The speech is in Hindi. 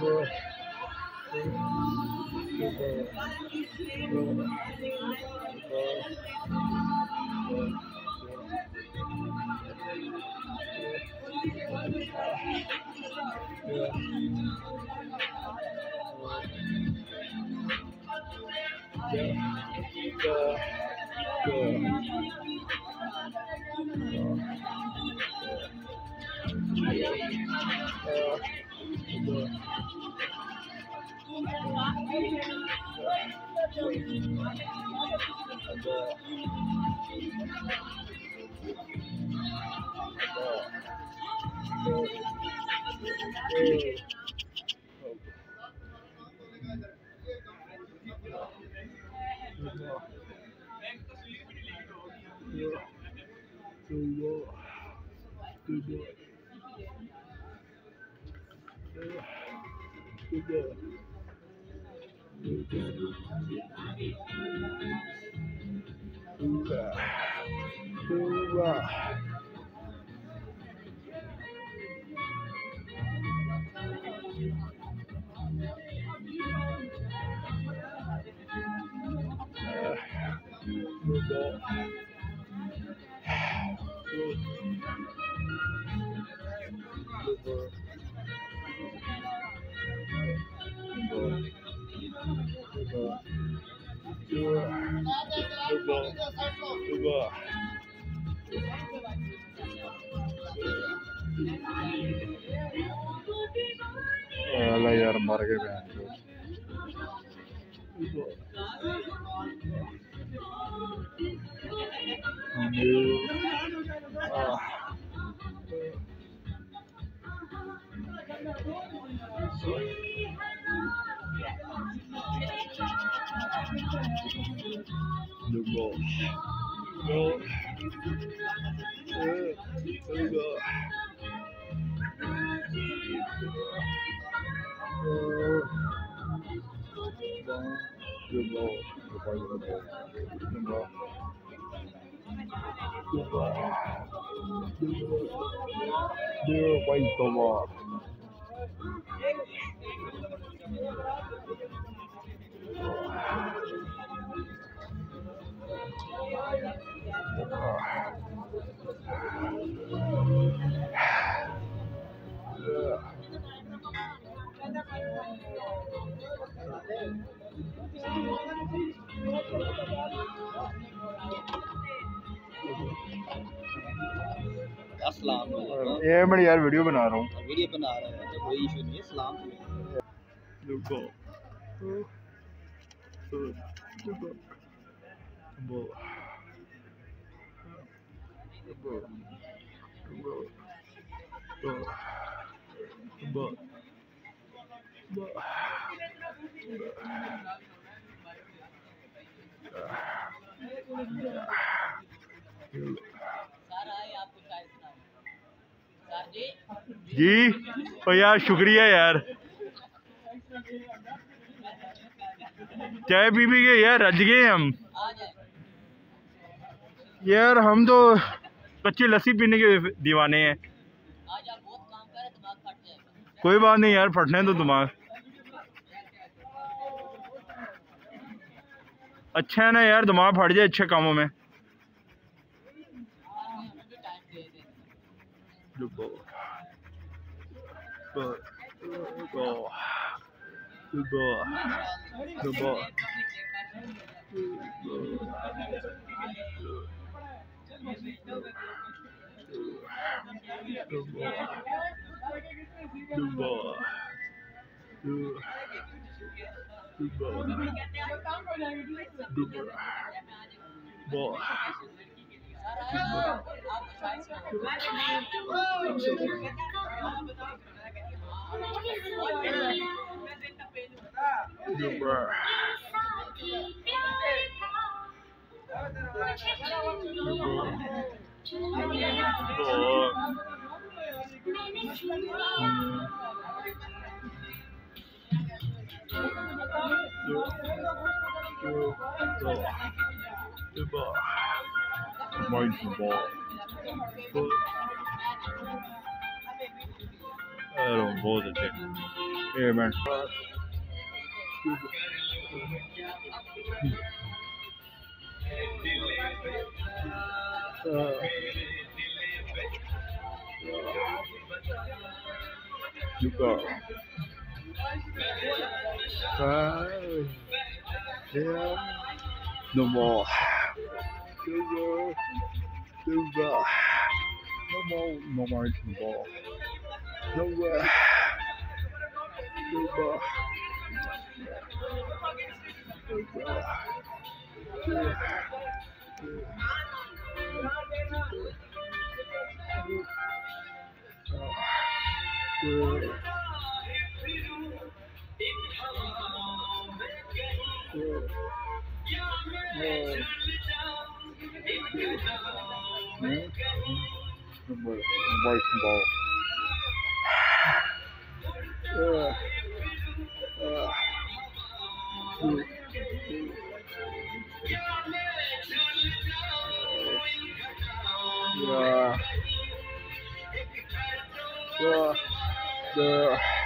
यार मर गए ये मैं यार वीडियो बना रहा हूँ तो कोई इशू नहीं है। सलाम जी। और यार शुक्रिया यार, चाय पी के यार रज गए हम यार। हम तो कच्ची लस्सी पीने के दीवाने हैं। कोई बात नहीं यार, फटने तो दिमाग अच्छा है ना यार, दिमाग फट जाए अच्छे कामों में। बहुत अच्छे। Amen. You go. Yeah. No more. No more. No more. No more. No more. No more. No more. No more. Yeah.